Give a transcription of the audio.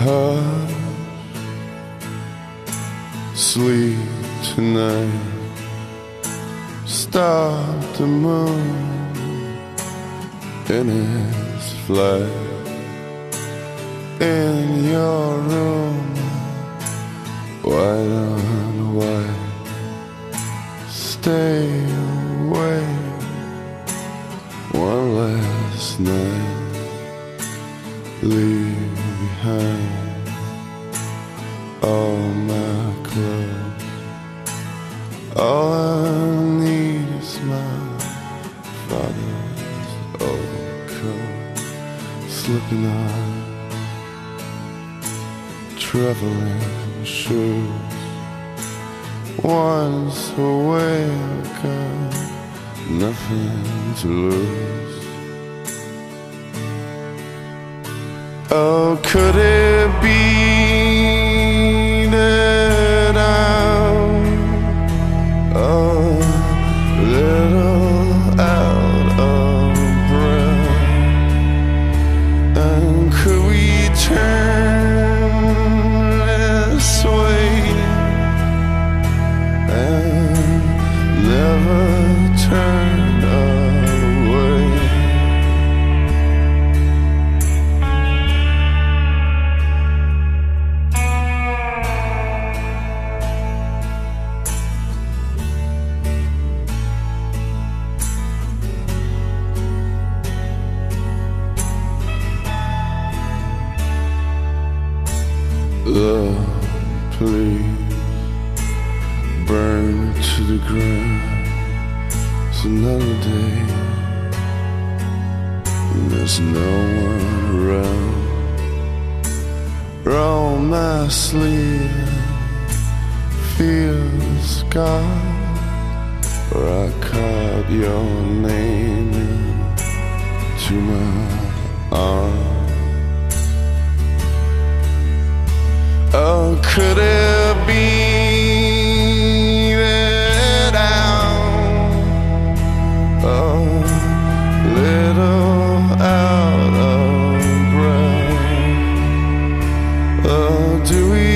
Hush, sleep tonight. Stop the moon in its flight. In your room, white on white. Stay away one last night. Leave behind all my clothes. All I need is my father's old coat, slipping on traveling shoes. Once away, I got nothing to lose. Oh, could it be that I'm a little out of breath? And could we turn this way and never turn away? Love, please, burn to the ground. It's another day, and there's no one around. Roll my sleeve, feel the sky, where I carved your name into my arm. Oh, could it be that I'm a little out of breath? Oh, do we